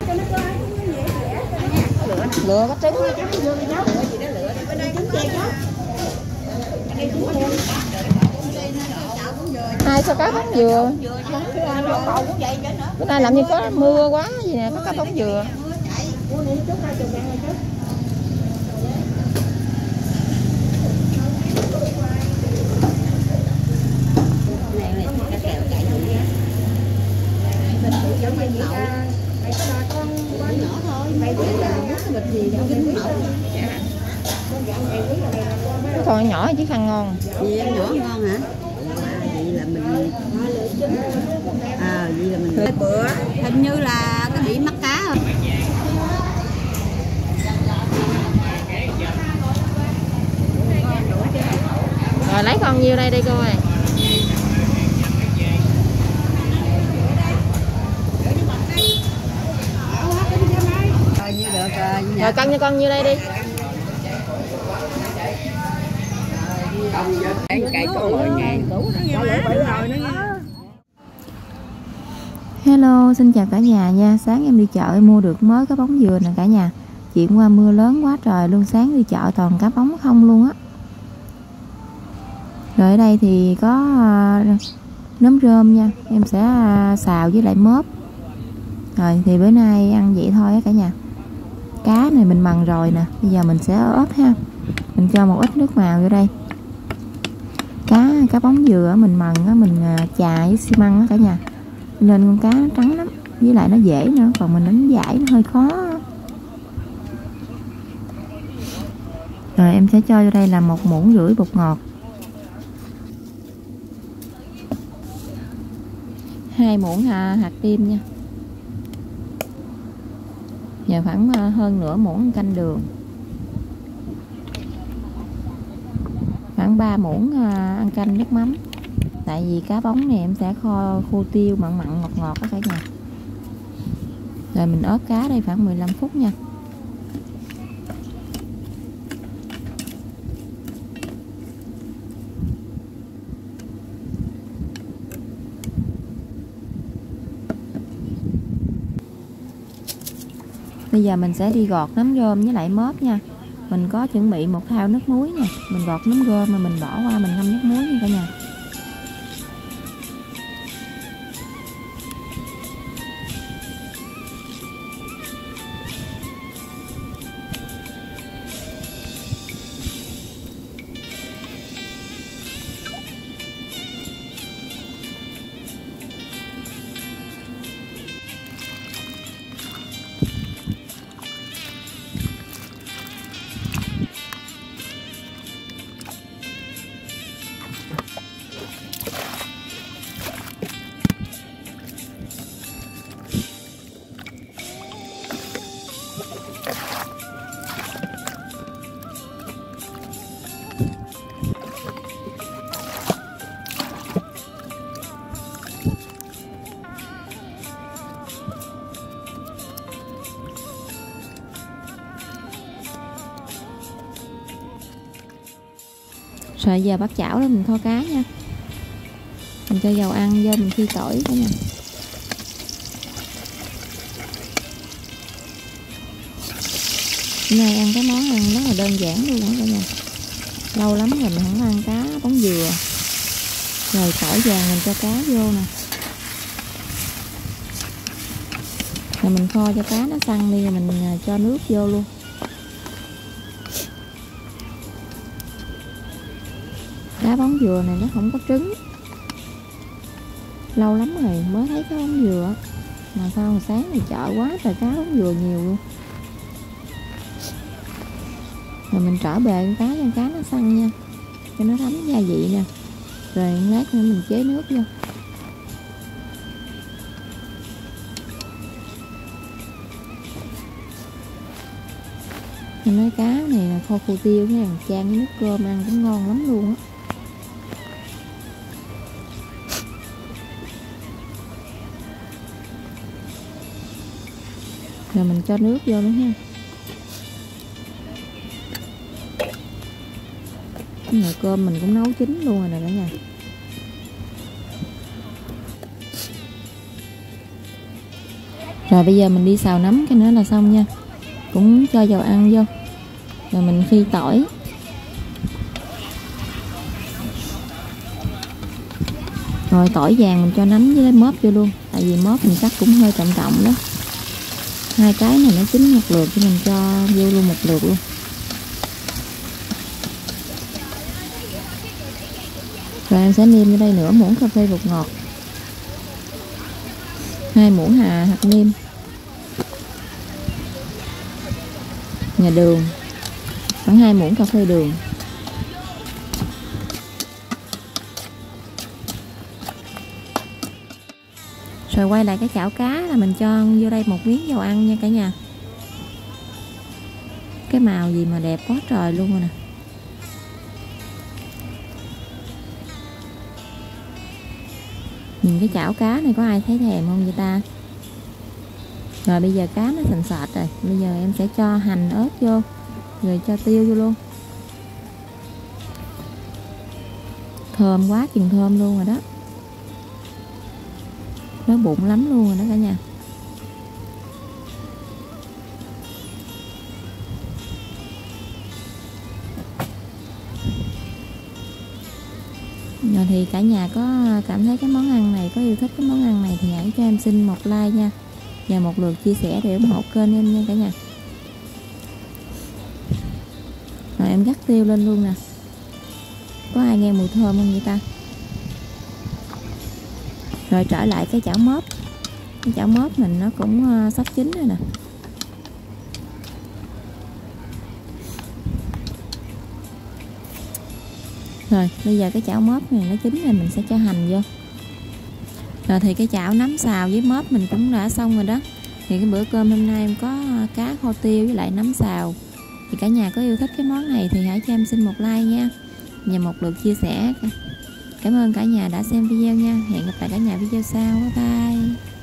Lựa có trứng. Hai sao cá bóng dừa. Bữa nay làm như có mưa quá gì nè, có cá bóng dừa. Còn nhỏ chứ khăn ngon. Gì ăn nhỏ ngon hả? Vậy là mình vậy là mình bữa hình như là cái bị mắc cá rồi. Rồi lấy con nhiêu đây đi cô ơi. Rồi như được rồi. Rồi cân cho con nhiêu đây đi. Cậy có 10.000. Hello, xin chào cả nhà nha. Sáng em đi chợ em mua được mới cá bóng dừa nè cả nhà. Chuyện qua mưa lớn quá trời luôn, sáng đi chợ toàn cá bóng không luôn á. Rồi ở đây thì có nấm rơm nha, em sẽ xào với lại mớp. Rồi thì bữa nay ăn vậy thôi á cả nhà. Cá này mình mần rồi nè, bây giờ mình sẽ ốp ha. Mình cho một ít nước màu vô đây. Cá bóng dừa mình mần á, mình chà với xi măng á cả nhà, nên con cá nó trắng lắm, với lại nó dễ nữa, còn mình đánh giải nó hơi khó. Rồi em sẽ cho vô đây là 1,5 muỗng bột ngọt, 2 muỗng hạt tim nha, và khoảng hơn nửa muỗng canh đường, khoảng 3 muỗng ăn canh nước mắm. Tại vì cá bóng này em sẽ kho khô tiêu mặn mặn ngọt ngọt đó cả nhà. Rồi mình ốp cá đây khoảng 15 phút nha. Bây giờ mình sẽ đi gọt nấm rơm với lại mớp nha. Mình có chuẩn bị một thau nước muối nè. Mình gọt nấm rơm mà mình bỏ qua mình ngâm nước muối nha cả nhà. Rồi giờ bắt chảo đó mình kho cá nha. Mình cho dầu ăn vô mình phi tỏi cả nhà. Hôm nay ăn cái món ăn rất là đơn giản luôn đó cả nhà. Lâu lắm rồi mình không ăn cá bóng dừa. Rồi tỏi vàng mình cho cá vô nè. Rồi mình kho cho cá nó săn đi rồi mình cho nước vô luôn. Cá bóng dừa này nó không có trứng. Lâu lắm rồi mới thấy cá bóng dừa. Mà sao hồi sáng thì chợ quá trời cá bóng dừa nhiều luôn. Rồi mình trở bề con cá cho cá nó săn nha, cho nó thấm gia vị nè. Rồi lát nữa mình chế nước vô. Mình nói cá này là kho khô tiêu cái hàng chan với nước cơm ăn cũng ngon lắm luôn á. Rồi mình cho nước vô nữa ha. Cái nồi cơm mình cũng nấu chín luôn rồi nè cả nhà. Rồi bây giờ mình đi xào nấm cái nữa là xong nha. Cũng cho dầu ăn vô. Rồi mình phi tỏi. Rồi tỏi vàng mình cho nấm với mớp vô luôn. Tại vì mớp mình chắc cũng hơi trọng trọng đó. Hai cái này nó chín một lượt thì mình cho vô luôn một lượt luôn. Rồi em sẽ nêm vô đây nửa muỗng cà phê bột ngọt, 2 muỗng hạt nêm, và đường, khoảng 2 muỗng cà phê đường. Rồi quay lại cái chảo cá là mình cho vô đây một miếng dầu ăn nha cả nhà. Cái màu gì mà đẹp quá trời luôn rồi nè. Nhìn cái chảo cá này có ai thấy thèm không vậy ta? Rồi bây giờ cá nó sành sệt rồi. Bây giờ em sẽ cho hành ớt vô, rồi cho tiêu vô luôn. Thơm quá chừng thơm luôn rồi đó. Nó bụng lắm luôn rồi đó cả nhà. Rồi thì cả nhà có cảm thấy cái món ăn này, có yêu thích cái món ăn này thì hãy cho em xin một like nha. Và một lượt chia sẻ để ủng hộ kênh em nha cả nhà. Rồi em rắc tiêu lên luôn nè. Có ai nghe mùi thơm không vậy ta? Rồi trở lại cái chảo mớp. Cái chảo mớp mình nó cũng sắp chín rồi nè. Rồi bây giờ cái chảo mớp này nó chín rồi, mình sẽ cho hành vô. Rồi thì cái chảo nấm xào với mớp mình cũng đã xong rồi đó. Thì cái bữa cơm hôm nay em có cá kho tiêu với lại nấm xào. Thì cả nhà có yêu thích cái món này thì hãy cho em xin một like nha, và một lượt chia sẻ. Cảm ơn cả nhà đã xem video nha. Hẹn gặp lại cả nhà video sau. Bye bye.